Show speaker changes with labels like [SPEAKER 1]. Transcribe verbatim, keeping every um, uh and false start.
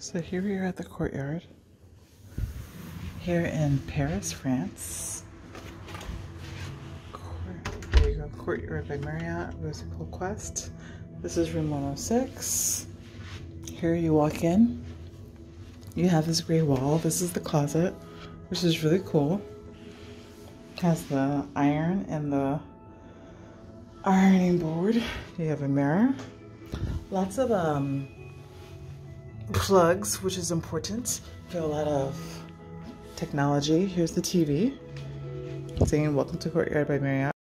[SPEAKER 1] So here we are at the Courtyard, here in Paris, France. There you go, Courtyard by Marriott, Roissy-en-France. This is room one oh six. Here you walk in, you have this gray wall. This is the closet, which is really cool. It has the iron and the ironing board. You have a mirror. Lots of um, plugs, which is important. You have a lot of technology. Here's the T V saying welcome to Courtyard by Marriott.